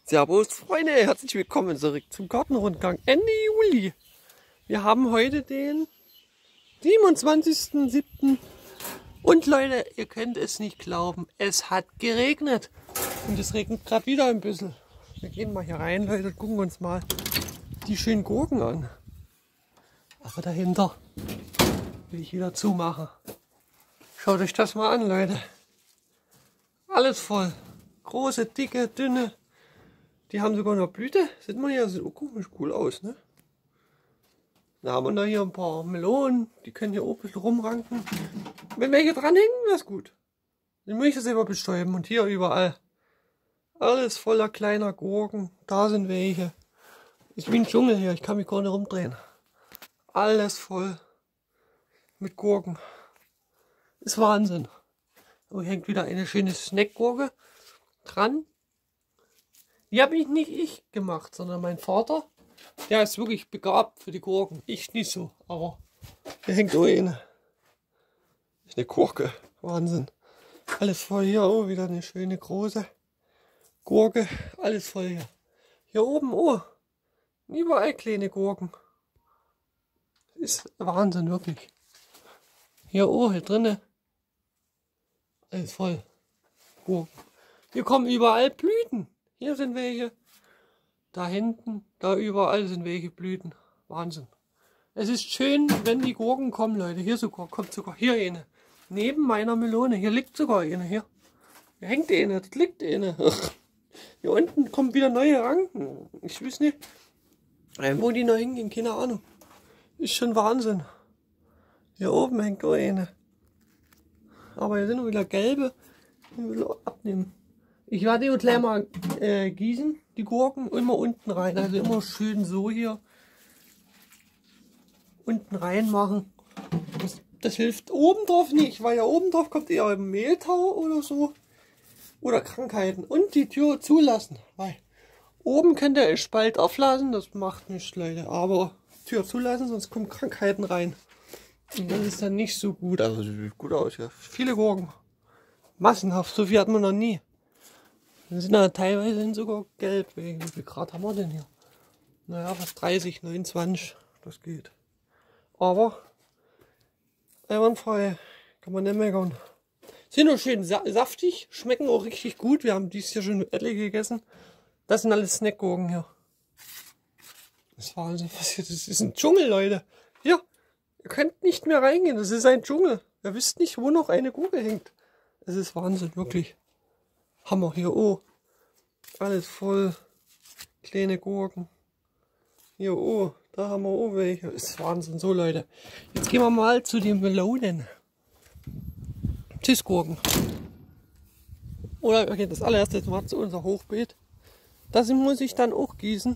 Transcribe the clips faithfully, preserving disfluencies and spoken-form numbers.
Servus Freunde, herzlich willkommen zurück zum Gartenrundgang Ende Juli. Wir haben heute den siebenundzwanzigsten siebten und Leute, ihr könnt es nicht glauben, es hat geregnet und es regnet gerade wieder ein bisschen. Wir gehen mal hier rein, Leute, und gucken uns mal die schönen Gurken an. Aber dahinter will ich wieder zumachen. Schaut euch das mal an, Leute. Alles voll. Große, dicke, dünne. Die haben sogar noch Blüte. Sieht man hier, sieht auch komisch cool aus, ne? Dann haben wir noch hier ein paar Melonen. Die können hier oben ein bisschen rumranken. Wenn welche dranhängen, wäre es gut. Dann muss ich das immer bestäuben. Und hier überall. Alles voller kleiner Gurken. Da sind welche. Ist wie ein Dschungel hier. Ich kann mich gar nicht rumdrehen. Alles voll mit Gurken. Ist Wahnsinn. Oh, hier hängt wieder eine schöne Snackgurke dran. Die habe ich nicht ich gemacht, sondern mein Vater. Der ist wirklich begabt für die Gurken. Ich nicht so, aber hier hängt auch eine. Ist eine Gurke. Wahnsinn. Alles voll hier. Oh, wieder eine schöne große Gurke. Alles voll hier. Hier oben, oh. Überall kleine Gurken. Ist Wahnsinn, wirklich. Hier, oh, hier drinnen. Alles voll. Gurken. Hier kommen überall Blüten. Hier sind welche. Da hinten, da überall sind welche Blüten. Wahnsinn. Es ist schön, wenn die Gurken kommen, Leute. Hier sogar, kommt sogar hier eine. Neben meiner Melone. Hier liegt sogar eine. Hier. Hier hängt eine. Das liegt eine. Hier unten kommen wieder neue Ranken. Ich weiß nicht, wo die noch hingehen. Keine Ahnung. Ist schon Wahnsinn. Hier oben hängt auch eine. Aber hier sind noch wieder gelbe. Ich will abnehmen. Ich werde die gleich mal äh, gießen, die Gurken, immer unten rein. Also immer schön so hier unten rein machen. Das, das hilft oben drauf nicht, weil ja oben drauf kommt eher Mehltau oder so. Oder Krankheiten. Und die Tür zulassen, weil oben könnt ihr einen Spalt auflassen, das macht nichts, Leute. Aber Tür zulassen, sonst kommen Krankheiten rein. Und das ist dann nicht so gut. Also sieht gut aus, ja. Viele Gurken. Massenhaft, so viel hat man noch nie. Die sind ja teilweise sogar gelb. Wie viel Grad haben wir denn hier? Naja, fast dreißig, neunundzwanzig. Das geht. Aber einwandfrei. Kann man nicht meckern. Sind auch schön sa saftig. Schmecken auch richtig gut. Wir haben dies hier schon etliche gegessen. Das sind alles Snackgurken hier. Das war also was hier. Das ist ein Dschungel, Leute. Hier. Ihr könnt nicht mehr reingehen. Das ist ein Dschungel. Ihr wisst nicht, wo noch eine Gurke hängt. Es ist Wahnsinn, wirklich. Hammer hier, oh. Alles voll. Kleine Gurken. Hier, oh. Da haben wir auch welche. Ist Wahnsinn. So, Leute. Jetzt gehen wir mal zu den Melonen. Zischgurken. Oder, okay, das allererste jetzt mal zu unser Hochbeet. Das muss ich dann auch gießen.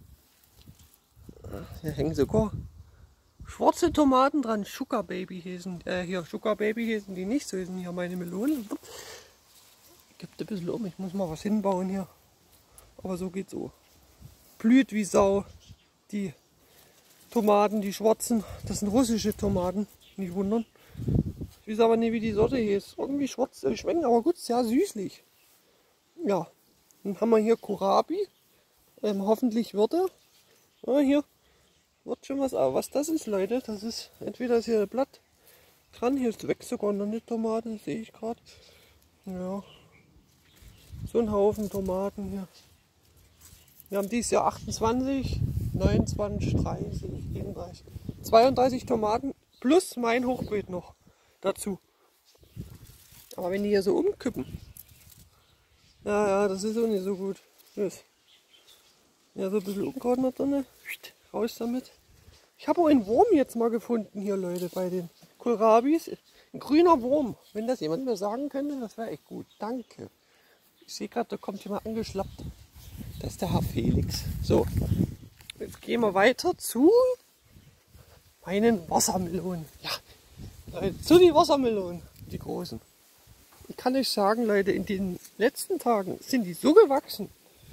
Hier hängen sogar schwarze Tomaten dran. Sugar Baby hießen. Äh, hier, Sugar Baby hießen die nicht. So hießen hier meine Melonen. Gibt ein bisschen um, ich muss mal was hinbauen hier. Aber so geht's so. Blüht wie Sau. Die Tomaten, die schwarzen, das sind russische Tomaten, nicht wundern. Ich weiß aber nicht, wie die Sorte hier ist. Irgendwie schwarz, die schmecken aber gut, sehr süßlich. Ja, dann haben wir hier Kohlrabi. Ähm, hoffentlich wird er. Ja, hier wird schon was, aber was das ist, Leute, das ist, entweder ist hier ein Blatt dran, hier ist wächst sogar noch eine Tomate, sehe ich gerade. Ja. So ein Haufen Tomaten hier. Wir haben dieses Jahr achtundzwanzig, neunundzwanzig, dreißig, einunddreißig, zweiunddreißig Tomaten plus mein Hochbeet noch dazu. Aber wenn die hier so umkippen, ja, ja, das ist auch nicht so gut. Yes. Ja, so ein bisschen Unkraut noch drin. Raus damit. Ich habe auch einen Wurm jetzt mal gefunden hier, Leute, bei den Kohlrabis. Ein grüner Wurm. Wenn das jemand mir sagen könnte, das wäre echt gut. Danke. Ich sehe gerade, da kommt jemand angeschlappt. Das ist der Herr Felix. So, jetzt gehen wir weiter zu meinen Wassermelonen. Ja, Leute, zu den Wassermelonen, die großen. Ich kann euch sagen, Leute, in den letzten Tagen sind die so gewachsen,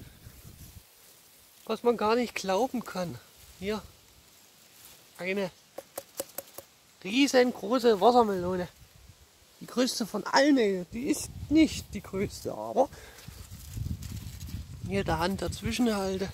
was man gar nicht glauben kann. Hier, eine riesengroße Wassermelone. Die größte von allen. Die ist nicht die größte, aber Hier der Hand dazwischen halte.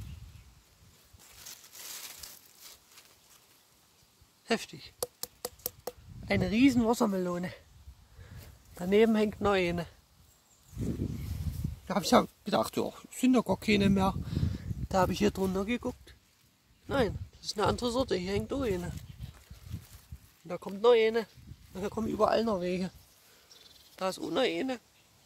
Heftig. Eine riesen Wassermelone. Daneben hängt noch eine. Da habe ich ja gedacht, ja, sind doch gar keine mehr. Da habe ich hier drunter geguckt. Nein, das ist eine andere Sorte. Hier hängt auch eine. Und da kommt noch eine. Und da kommen überall noch welche. Da ist auch noch eine.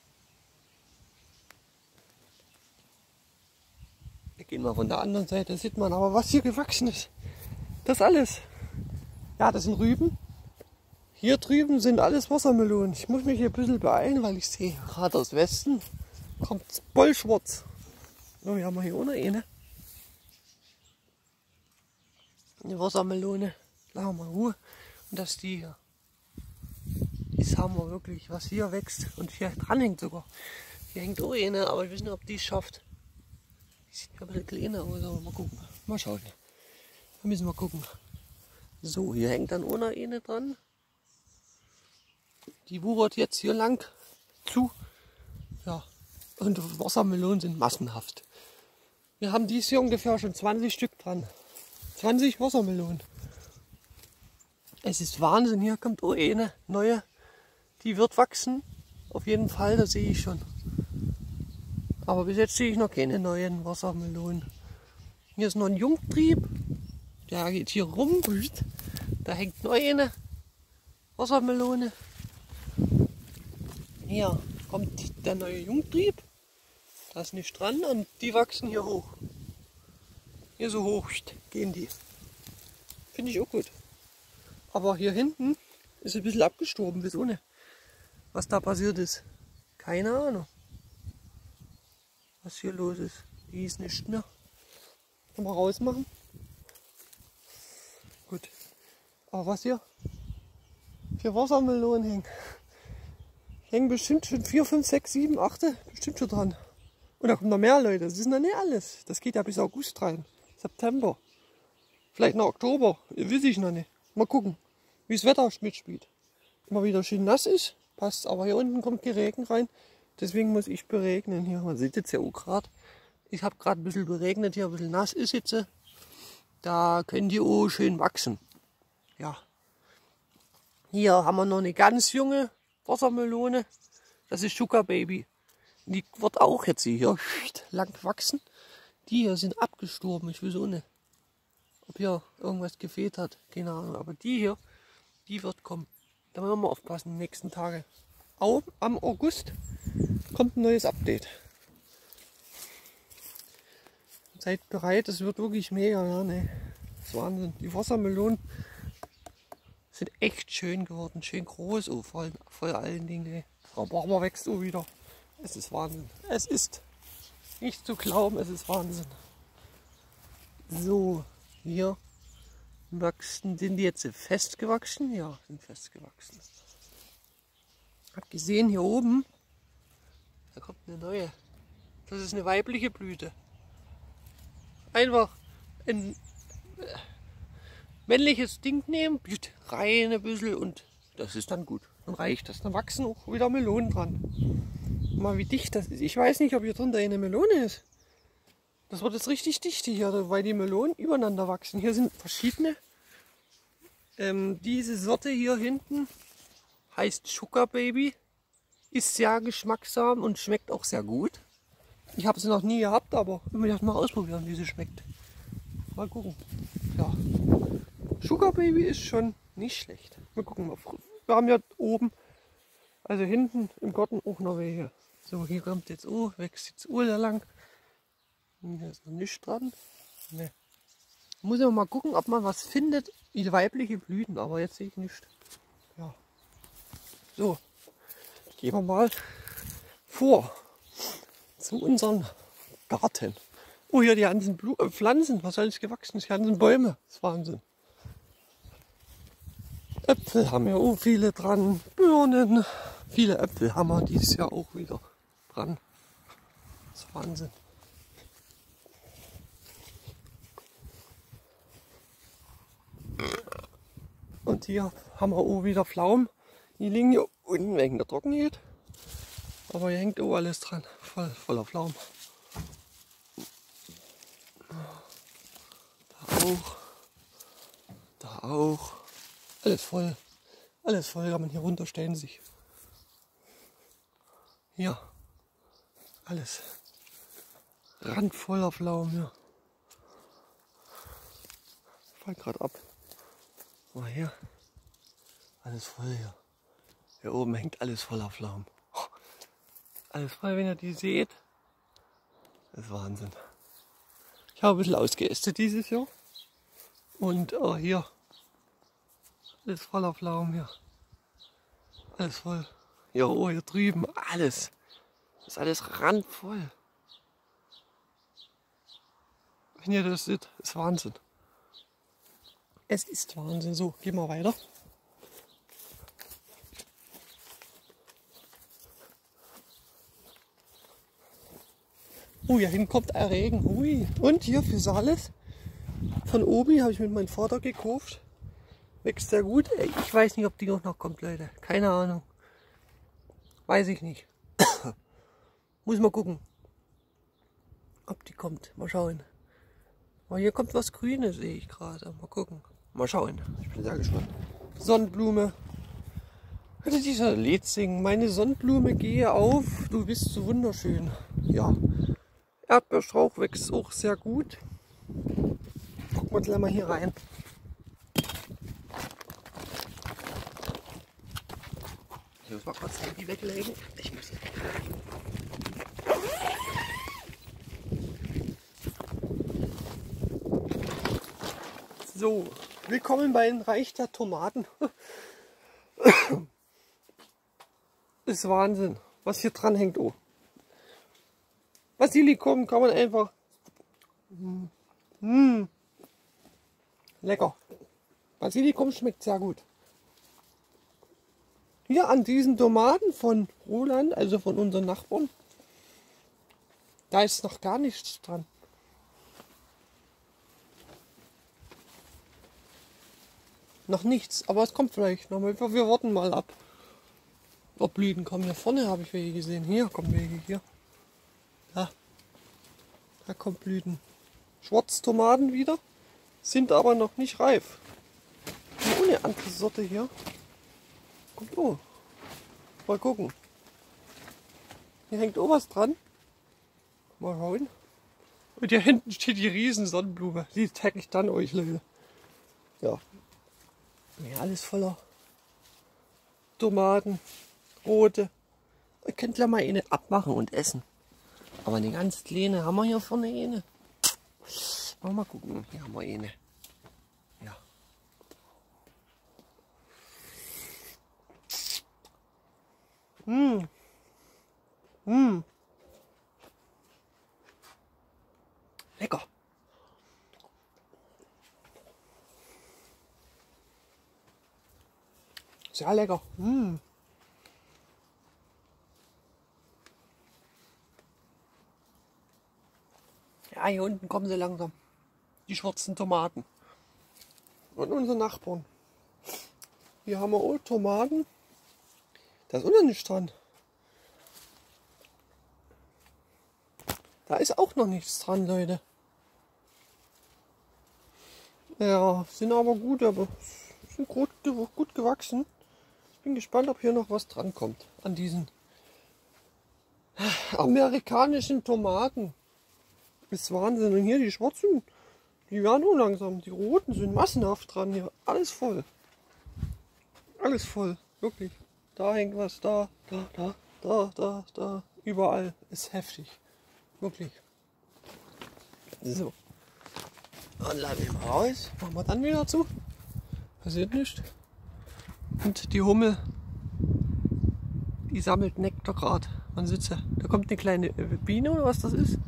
Wir gehen mal von der anderen Seite, da sieht man aber, was hier gewachsen ist. Das alles. Ja, das sind Rüben. Hier drüben sind alles Wassermelonen. Ich muss mich hier ein bisschen beeilen, weil ich sehe, gerade aus Westen kommt Bollschwarz. So, hier haben wir hier auch noch eine. Eine Wassermelone. Lassen wir mal Ruhe. Und das ist die hier. Das haben wir wirklich, was hier wächst. Und hier dran hängt sogar. Hier hängt auch eine, aber ich weiß nicht, ob die es schafft. Die sieht ja ein bisschen kleiner aus, aber mal gucken. Mal schauen. Da müssen wir gucken. So, hier hängt dann auch noch eine dran. Die wuchert jetzt hier lang zu. Ja, und Wassermelonen sind massenhaft. Wir haben dies hier ungefähr schon zwanzig Stück dran. zwanzig Wassermelonen. Es ist Wahnsinn, hier kommt auch eine neue. Die wird wachsen. Auf jeden Fall, das sehe ich schon. Aber bis jetzt sehe ich noch keine neuen Wassermelonen. Hier ist noch ein Jungtrieb. Der geht hier rum. Da hängt noch eine Wassermelone. Hier kommt der neue Jungtrieb. Da ist nichts dran und die wachsen hier hoch. Hier so hoch gehen die. Finde ich auch gut. Aber hier hinten ist ein bisschen abgestorben. Wieso nicht? Was da passiert ist. Keine Ahnung. Was hier los ist. Die ist nicht mehr. Kann man rausmachen. Gut. Aber was hier für Wassermelonen hängen. Hängen bestimmt schon vier, fünf, sechs, sieben, acht. Bestimmt schon dran. Und da kommen noch mehr Leute. Das ist noch nicht alles. Das geht ja bis August rein. September. Vielleicht noch Oktober. Weiß ich noch nicht. Mal gucken, wie das Wetter mitspielt. Immer wieder schön nass ist. Passt. Aber hier unten kommt Regen rein. Deswegen muss ich beregnen hier. Man sieht jetzt ja auch gerade. Ich habe gerade ein bisschen beregnet hier. Ein bisschen nass ist jetzt. Da können die auch schön wachsen. Ja. Hier haben wir noch eine ganz junge Wassermelone. Das ist Sugar Baby. Die wird auch jetzt hier lang wachsen. Die hier sind abgestorben. Ich weiß auch nicht, ob hier irgendwas gefehlt hat. Keine Ahnung. Aber die hier, die wird kommen. Da müssen wir aufpassen die nächsten Tage. Auch am August kommt ein neues Update. Seid bereit, es wird wirklich mega. Ja, ne? Das ist Wahnsinn. Die Wassermelonen sind echt schön geworden. Schön groß. Oh, voll, voll allen Dingen. Ey. Rhabarber wächst auch wieder. Es ist Wahnsinn. Es ist nicht zu glauben, es ist Wahnsinn. So, hier wachsen, sind die jetzt fest gewachsen? Ja, sind fest gewachsen. Hab gesehen, hier oben, da kommt eine neue. Das ist eine weibliche Blüte. Einfach ein äh, männliches Ding nehmen, rein ein bisschen und das ist dann gut. Dann reicht das. Dann wachsen auch wieder Melonen dran. Mal wie dicht das ist. Ich weiß nicht, ob hier drunter eine Melone ist. Das wird jetzt richtig dicht hier, weil die Melonen übereinander wachsen. Hier sind verschiedene. Ähm, diese Sorte hier hinten heißt Sugar Baby. Ist sehr geschmacksam und schmeckt auch sehr gut. Ich habe sie noch nie gehabt, aber ich möchte mal ausprobieren, wie sie schmeckt. Mal gucken. Ja. Sugar Baby ist schon nicht schlecht. Mal gucken. Wir haben ja oben, also hinten im Garten auch noch welche. So, hier kommt jetzt oh, wächst jetzt oh lang. Hier ist noch nichts dran. Ne. Muss ich mal gucken, ob man was findet, wie weibliche Blüten, aber jetzt sehe ich nichts. Ja. So, gehen wir mal vor zu unserem Garten. Oh, hier die ganzen Blu äh, Pflanzen, was soll es gewachsen? Die ganzen Bäume, das ist Wahnsinn. Äpfel haben ja auch viele dran, Birnen, viele Äpfel haben wir dieses Jahr auch wieder dran. Das ist Wahnsinn. Und hier haben wir auch wieder Pflaumen. Die liegen hier unten wegen der Trockenheit. Aber hier hängt auch alles dran, voll, voller Pflaumen. auch. Da auch. Alles voll. Alles voll kann man hier runterstellen sich. Hier. Alles. Randvoller Pflaumen hier. Fall gerade ab. Mal hier. Alles voll hier. Hier oben hängt alles voller Pflaumen. Alles voll, wenn ihr die seht. Das ist Wahnsinn. Ich habe ein bisschen ausgeästet dieses Jahr. Und oh, hier. Alles voller Pflaumen hier. Alles voll. Ja, oh, hier drüben. Alles. Das ist alles randvoll. Wenn ihr das seht, ist Wahnsinn. Es ist Wahnsinn. So, gehen wir weiter. Oh, hier hinten kommt ein Regen. Ui. Und hier für Sales von Obi habe ich mit meinem Vater gekauft. Wächst sehr gut. Ich weiß nicht, ob die noch, noch kommt, Leute. Keine Ahnung. Weiß ich nicht. Muss mal gucken, ob die kommt. Mal schauen. Aber hier kommt was Grünes, sehe ich gerade. Mal gucken. Mal schauen. Ich bin sehr gespannt. Sonnenblume. Also dieser Lied singen. Meine Sonnenblume, gehe auf. Du bist so wunderschön. Ja. Erdbeerstrauch wächst auch sehr gut. Gucken wir gleich mal hier rein. Ich muss mal kurz das Handy weglegen. Ich muss so, willkommen beim Reich der Tomaten. Ist Wahnsinn, was hier dran hängt. Oh. Basilikum kann man einfach. Mmh. Lecker. Basilikum schmeckt sehr gut. Hier an diesen Tomaten von Roland, also von unseren Nachbarn, da ist noch gar nichts dran. Noch nichts, aber es kommt vielleicht noch mal. Wir warten mal ab, ob Blüten kommen. Hier vorne habe ich welche gesehen. Hier kommen welche. Hier. Da. Da kommt Blüten. Schwarztomaten wieder, sind aber noch nicht reif. Und ohne andere Sorte hier. Kommt oh. Mal gucken. Hier hängt auch was dran. Mal schauen. Und hier hinten steht die riesen Sonnenblume. Die zeige ich dann euch, Leute. Ja. Ja, alles voller Tomaten, rote. Ihr könnt ja mal eine abmachen und essen. Aber eine ganz kleine haben wir hier vorne eine. Mal gucken, hier haben wir eine. Ja. Mmh. Mmh. Lecker. Sehr lecker. Mmh. Ja, hier unten kommen sie langsam. Die schwarzen Tomaten. Und unsere Nachbarn. Hier haben wir auch Tomaten. Da ist auch noch nichts dran. Da ist auch noch nichts dran, Leute. Ja, sind aber gut, aber sind gut, gut gewachsen. Ich bin gespannt, ob hier noch was dran kommt an diesen amerikanischen Tomaten. Das ist Wahnsinn. Und hier die schwarzen, die werden nur langsam. Die roten sind massenhaft dran hier. Alles voll. Alles voll. Wirklich. Da hängt was, da, da, da, da, da, da. Überall. Ist heftig. Wirklich. So. Dann laden wir mal raus. Machen wir dann wieder zu. Passiert nichts. Und die Hummel, die sammelt Nektar gerade. Man sitzt ja. Da kommt eine kleine Biene oder was das ist.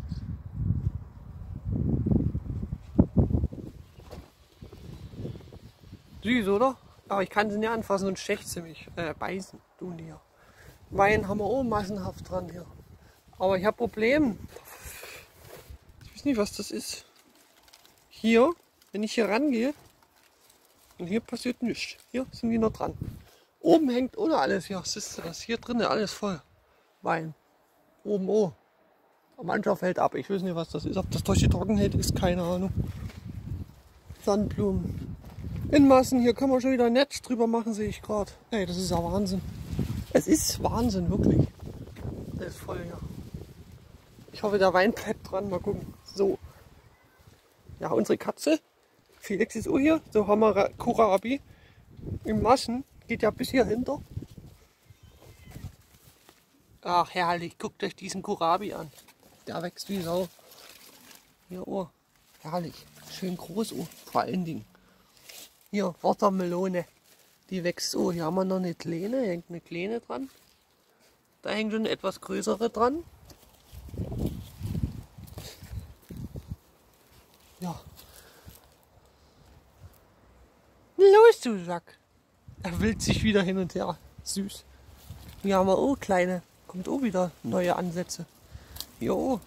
Süß, oder? Aber ich kann sie nicht anfassen und stecht sie mich. Äh, beißen tun die ja. Wein haben wir auch massenhaft dran hier. Aber ich habe Probleme. Ich weiß nicht, was das ist. Hier, wenn ich hier rangehe, und hier passiert nichts. Hier sind die noch dran. Oben hängt ohne alles hier. Siehst du das? Hier drinnen alles voll. Wein. Oben oh. Mancher fällt ab. Ich weiß nicht, was das ist. Ob das durch die Trockenheit ist, keine Ahnung. Sonnenblumen. In Massen, hier können wir schon wieder ein Netz drüber machen, sehe ich gerade. Ey, das ist ja Wahnsinn. Es ist Wahnsinn, wirklich. Das ist voll, ja. Ich hoffe, der Wein bleibt dran. Mal gucken. So. Ja, unsere Katze. Felix ist auch hier. So haben wir Kohlrabi. In Massen. Geht ja bis hier hinter. Ach, herrlich. Guckt euch diesen Kohlrabi an. Der wächst wie Sau. Hier, oh. Herrlich. Schön groß, oh. Vor allen Dingen. Hier, Wassermelone. Die wächst so. Hier haben wir noch eine kleine. Hängt eine kleine dran. Da hängt schon eine etwas größere dran. Ja. Los, du Sack. Er wälzt sich wieder hin und her. Süß. Hier haben wir auch kleine. Kommt auch wieder neue Ansätze. Jo.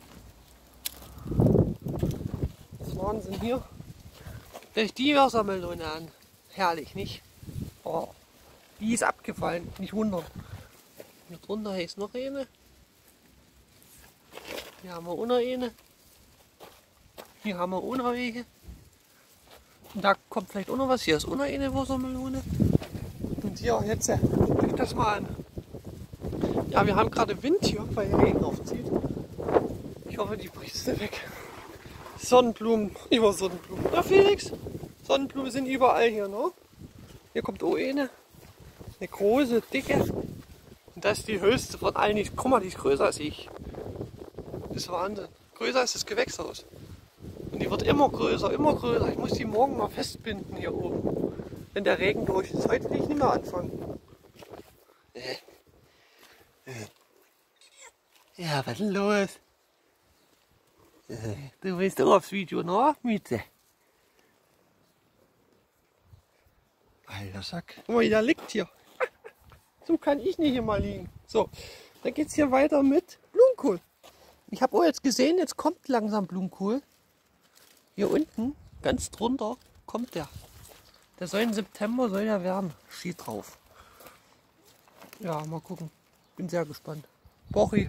Das ist Wahnsinn hier. Durch die Wassermelone an. Herrlich, nicht? Oh, die ist abgefallen. Nicht wundern. Hier drunter ist noch eine. Hier haben wir auch noch eine. Hier haben wir auch noch welche. Und da kommt vielleicht auch noch was. Hier ist auch noch eine Wassermelone. Und hier, jetzt, guckt euch das mal an. Ja, wir haben gerade Wind hier, weil der Regen aufzieht. Ich hoffe, die bricht weg. Sonnenblumen, über Sonnenblumen. Ja, Felix, Sonnenblumen sind überall hier, ne? Hier kommt auch eine. Eine große, dicke. Und das ist die höchste von allen. Die, guck mal, die ist größer als ich. Das ist Wahnsinn. Größer als das Gewächshaus. Und die wird immer größer, immer größer. Ich muss die morgen mal festbinden hier oben. Wenn der Regen durch ist. Heute will ich nicht mehr anfangen. Ja, was ist denn los? Du willst auch aufs Video, ne, Mieze? Alter Sack. Guck mal, der liegt hier. So kann ich nicht immer liegen. So, dann geht es hier weiter mit Blumenkohl. Ich habe auch jetzt gesehen, jetzt kommt langsam Blumenkohl. Hier unten, ganz drunter, kommt der. Der soll im September soll der werden. Steht drauf. Ja, mal gucken. Bin sehr gespannt. Porree.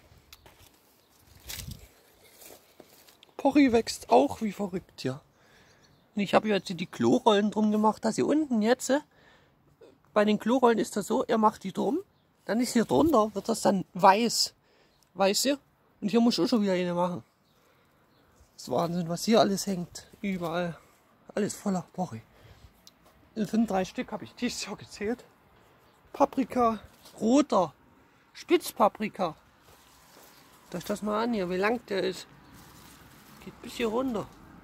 Porree wächst auch wie verrückt hier. Und ich habe jetzt die Klorollen drum gemacht, dass hier unten jetzt, bei den Klorollen ist das so, er macht die drum, dann ist hier drunter, wird das dann weiß. Weißt du? Und hier muss ich auch schon wieder eine machen. Das ist Wahnsinn, was hier alles hängt. Überall. Alles voller Porree. Es sind drei Stück, habe ich dieses Jahr gezählt. Paprika, roter, Spitzpaprika. Guckt euch das mal an hier, wie lang der ist. Geht bis hier runter.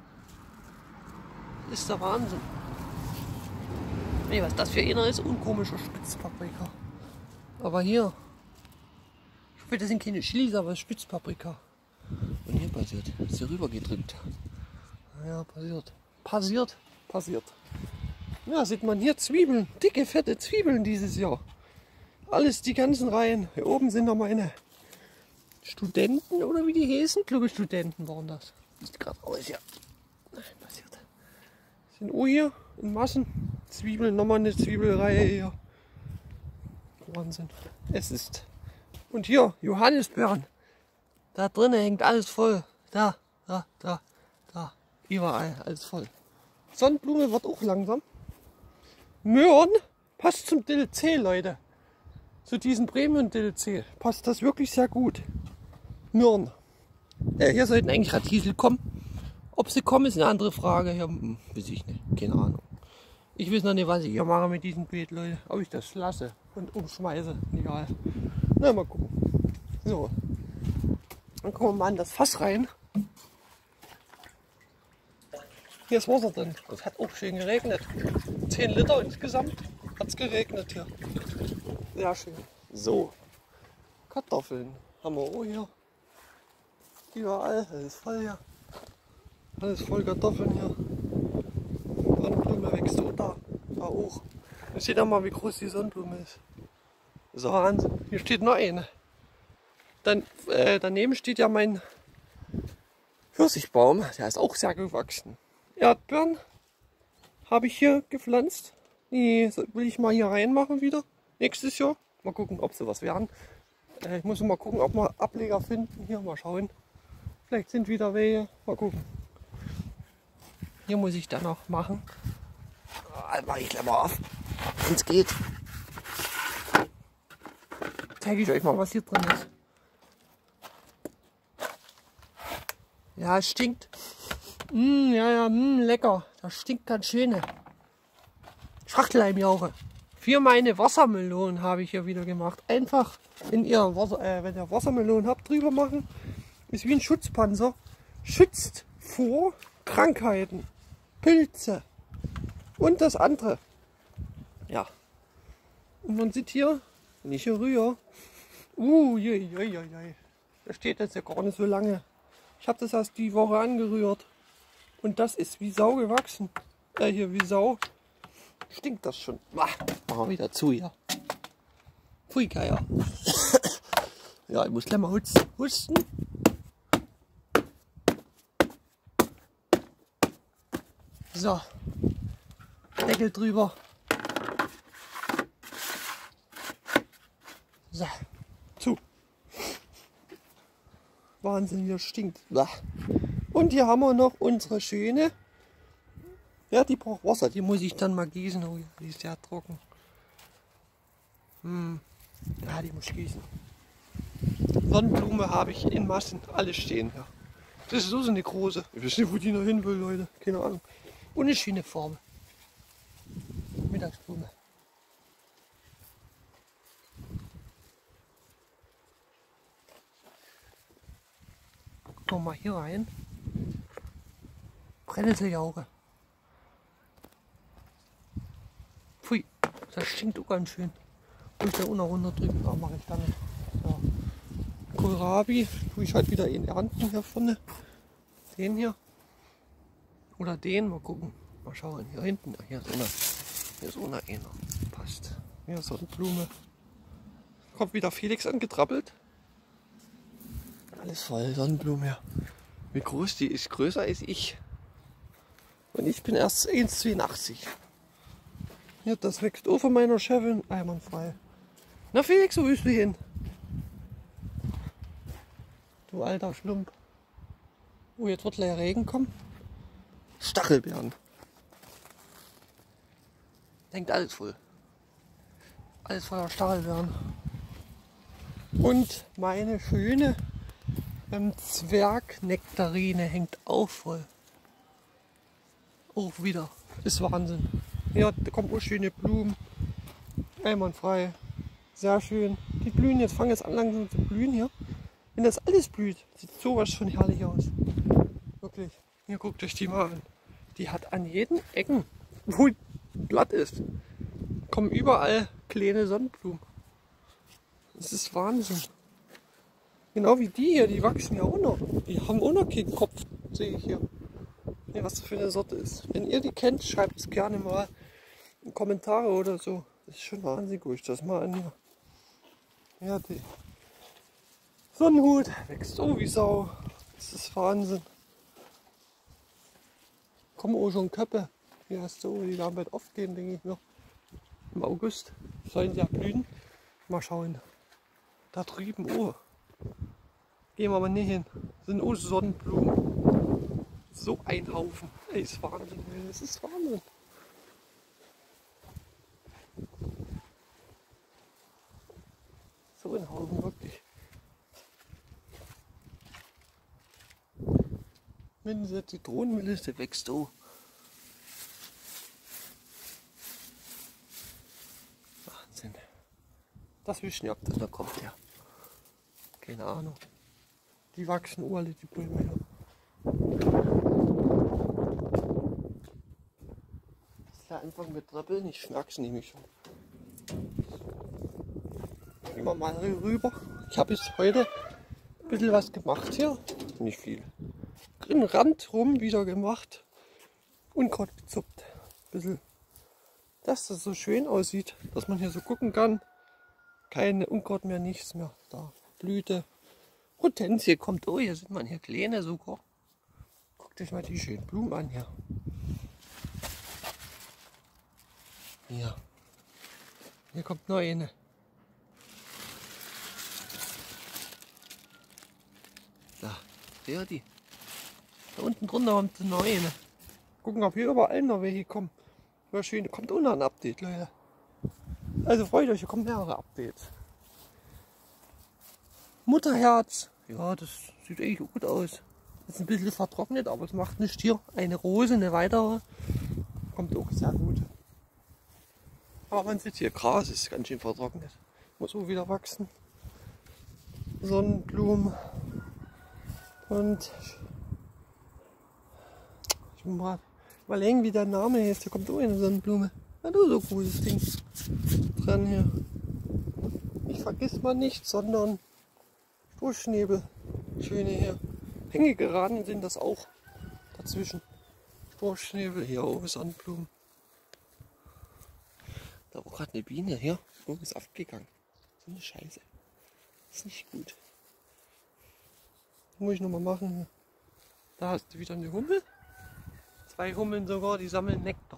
Das ist der Wahnsinn. Nee, was das für einer ist, unkomischer Spitzpaprika. Aber hier, ich hoffe, das sind keine Chilis, aber Spitzpaprika. Und hier passiert, ist hier rüber gedrückt. Ja, passiert. Passiert, passiert. Ja, sieht man hier Zwiebeln, dicke, fette Zwiebeln dieses Jahr. Alles, die ganzen Reihen. Hier oben sind noch meine Studenten, oder wie die hießen? Ich glaube, Studenten waren das. Sieht gerade aus, ja. Passiert. Sind auch hier in Massen Zwiebeln, nochmal eine Zwiebelreihe hier. Wahnsinn. Es ist. Und hier, Johannisbeeren. Da drinnen hängt alles voll. Da, da, da, da. Überall, alles voll. Sonnenblume wird auch langsam. Möhren passt zum D L C, Leute. Zu diesem Premium D L C passt das wirklich sehr gut. Möhren. Äh, hier sollten eigentlich Ratiesel kommen. Ob sie kommen, ist eine andere Frage. Ja, hm, weiß ich nicht. Keine Ahnung. Ich weiß noch nicht, was ich hier mache mit diesem Beet, Leute. Ob ich das lasse und umschmeiße. Egal. Na, mal gucken. So. Dann kommen wir mal in das Fass rein. Hier ist Wasser drin. Das hat auch schön geregnet. zehn Liter insgesamt hat es geregnet hier. Sehr schön. So. Kartoffeln haben wir auch hier. Überall. Alles voll hier. Alles voll Kartoffeln hier. Sonnenblume wächst auch da. Da auch. Ihr seht ja mal, wie groß die Sonnenblume ist. Das ist Wahnsinn. Hier steht noch eine. Dann, äh, daneben steht ja mein Pfirsichbaum. Der ist auch sehr gewachsen. Erdbeeren habe ich hier gepflanzt. Die will ich mal hier reinmachen wieder. Nächstes Jahr. Mal gucken, ob sie was werden. Äh, ich muss mal gucken, ob wir Ableger finden. Hier mal schauen. Vielleicht sind wieder welche. Mal gucken. Hier muss ich dann noch machen. Ah, mach ich gleich mal auf, wenn es geht. Zeige ich euch mal, was hier drin ist. Ja, es stinkt. Mm, ja, ja, mm, lecker. Das stinkt ganz schön. Schachtelhalmjauche. Für meine Wassermelonen habe ich hier wieder gemacht. Einfach, wenn ihr, Wasser, äh, wenn ihr Wassermelonen habt, drüber machen. Ist wie ein Schutzpanzer. Schützt vor Krankheiten, Pilze und das andere. Ja. Und man sieht hier, wenn ich hier rühre, uh, je, je, je, je. Das steht jetzt ja gar nicht so lange. Ich habe das erst die Woche angerührt. Und das ist wie Sau gewachsen. Äh, hier wie Sau. Stinkt das schon. Ah, machen wir wieder zu hier. Pfui, Geier. Ja, ich muss gleich mal husten. So. Deckel drüber. So. Zu. Wahnsinn, hier stinkt. Und hier haben wir noch unsere schöne. Ja, die braucht Wasser. Die muss ich dann mal gießen. Oh ja, die ist sehr trocken. Hm. Ja, die muss ich gießen. Sonnenblume habe ich in Massen. Alles stehen hier. Das ist so eine große. Ich weiß nicht, wo die noch hin will, Leute. Keine Ahnung. Und eine schöne Farbe. Mittagsblume. Gucken wir mal hier rein. Brennnesseljauche. Pfui, das stinkt auch ganz schön. Und ich da unten runterdrücken, aber mache ich dann nicht. So. Kohlrabi tue ich halt wieder in ernten hier vorne. Den hier. Oder den, mal gucken. Mal schauen. Hier hinten, hier ist einer. Hier ist einer. einer. Passt. Hier ist Sonnenblume. Kommt wieder Felix angetrappelt. Alles voll Sonnenblume. Ja. Wie groß die ist, größer als ich. Und ich bin erst eins Komma zweiundachtzig. Ja, das wächst auch von meiner Chefin einwandfrei. Na Felix, wo bist du hin? Du alter Schlump. Oh, jetzt wird gleich Regen kommen. Stachelbeeren. Hängt alles voll. Alles voller Stachelbeeren. Und meine schöne ähm, Zwergnektarine hängt auch voll. Auch wieder. Ist Wahnsinn. Ja, da kommen auch schöne Blumen. Einwandfrei. Sehr schön. Die blühen jetzt, fangen jetzt an langsam zu blühen hier. Wenn das alles blüht, sieht sowas schon herrlich aus. Wirklich. Hier guckt euch die mal an. Die hat an jeden Ecken, wo ein Blatt ist, kommen überall kleine Sonnenblumen. Das ist Wahnsinn. Genau wie die hier, die wachsen ja auch noch. Die haben auch noch keinen Kopf, sehe ich hier. Ja, was das für eine Sorte ist. Wenn ihr die kennt, schreibt es gerne mal in Kommentare oder so. Das ist schon Wahnsinn, guck ich das mal an hier. Ja, die Sonnenhut wächst so wie Sau. Das ist Wahnsinn. Kommen auch schon Köpfe. Hier hast du, die werden bald oft gehen, denke ich noch. Im August sollen sie ja blühen. Mal schauen. Da drüben, oh. Gehen wir mal nicht hin. Das sind auch Sonnenblumen. So ein Haufen. Das ist Wahnsinn. Das ist Wahnsinn. So ein Haufen, wirklich. Wenn diese Zitronenmelisse wächst, oh. Wahnsinn. Das wissen wir, ob das noch kommt, ja. Keine Ahnung. Die wachsen alle, die Bäume hier. Das ist ja einfach mit Tröppeln, ich merke es nämlich schon. Gehen wir mal rüber. Ich habe jetzt heute ein bisschen was gemacht hier. Nicht viel. Den Rand rum wieder gemacht. Unkraut gezupft. Ein bisschen. Dass das so schön aussieht, dass man hier so gucken kann. Keine Unkraut mehr, nichts mehr. Da Blüte. Hortensie kommt. Oh, hier sind man hier kleine sogar. Guckt euch mal die schönen Blumen an hier. Hier. Hier kommt noch eine. Da, seht ihr die? Da unten drunter kommt noch eine. Gucken, ob hier überall noch welche kommen. War schön, kommt auch noch ein Update, Leute. Also freut euch, hier kommen mehrere Updates. Mutterherz. Ja, das sieht eigentlich gut aus. Ist ein bisschen vertrocknet, aber es macht nichts hier. Eine Rose, eine weitere. Kommt auch sehr gut. Aber man sieht hier, Gras ist ganz schön vertrocknet. Muss auch wieder wachsen. Sonnenblumen. Und ich muss mal überlegen, wie der Name ist. Hier kommt auch eine Sonnenblume. Ja, du, so cooles Ding dran hier. Ich vergiss mal nicht, sondern Strohschnäbel. Schöne hier. Hängegeraden sind das auch dazwischen. Strohschnäbel, hier auch Sonnenblumen. Da war gerade eine Biene hier. Oh, ist abgegangen. So eine Scheiße. Ist nicht gut. Muss ich nochmal machen. Da hast du wieder eine Hummel. Zwei Hummeln sogar, die sammeln Nektar.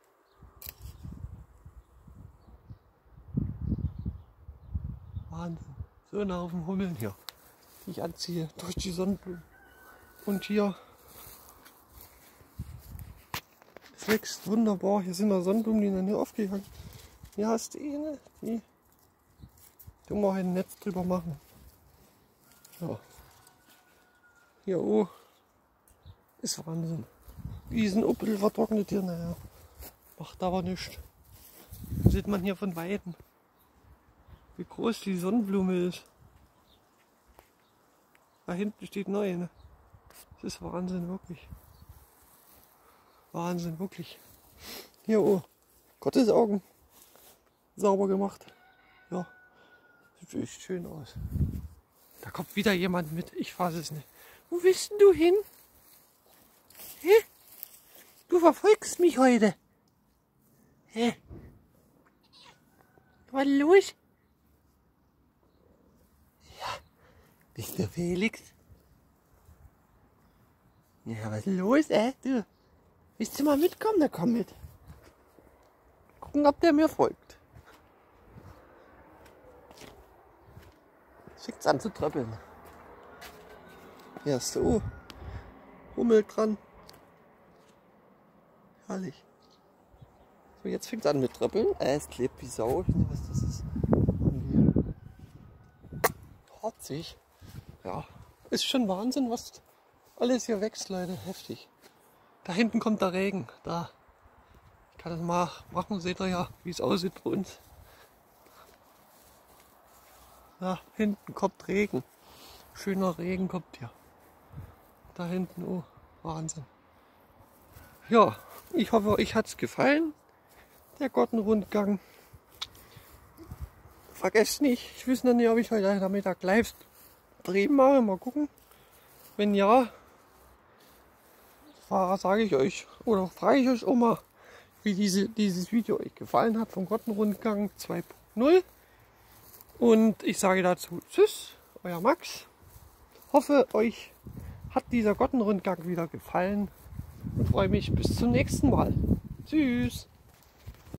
Wahnsinn. So ein Haufen Hummeln hier, die ich anziehe durch die Sonnenblumen. Und hier, es wächst wunderbar. Hier sind noch Sonnenblumen, die sind hier aufgegangen. Hier hast du eine, die tun wir ein Netz drüber machen. Ja. Hier oh, ist Wahnsinn. Die sind auch ein bisschen vertrocknet hier, naja. Macht aber nichts. Sieht man hier von Weitem, wie groß die Sonnenblume ist. Da hinten steht neu, ne? Das ist Wahnsinn, wirklich. Wahnsinn, wirklich. Hier, oh, Gottes Augen. Sauber gemacht. Ja, sieht echt schön aus. Da kommt wieder jemand mit, ich weiß es nicht. Wo bist denn du hin? Hä? Du verfolgst mich heute. Hä? Was ist los? Ja, bist du Felix? Ja, was ist los, äh? Du, willst du mal mitkommen? Na komm mit. Gucken, ob der mir folgt. Fängt's an zu tröppeln. Ja, so. Hummel dran. Herrlich. So, jetzt fängt es an mit Tröppeln. Äh, es klebt wie Sau. Ich weiß nicht, was das ist. Trotzig. Ja, ist schon Wahnsinn, was alles hier wächst, Leute. Heftig. Da hinten kommt der Regen. Da. Ich kann das mal machen. Seht ihr ja, wie es aussieht bei uns. Da hinten kommt Regen. Schöner Regen kommt hier. Da hinten, oh, Wahnsinn. Ja, ich hoffe, euch hat es gefallen, der Gartenrundgang. Vergesst nicht, ich weiß noch nicht, ob ich heute Nachmittag live drehen mache. Mal gucken. Wenn ja, sage ich euch oder frage ich euch auch mal, wie diese, dieses Video euch gefallen hat vom Gartenrundgang zwei punkt null. Und ich sage dazu Tschüss, euer Max. Hoffe, euch hat dieser Gartenrundgang wieder gefallen und freue mich bis zum nächsten Mal. Tschüss.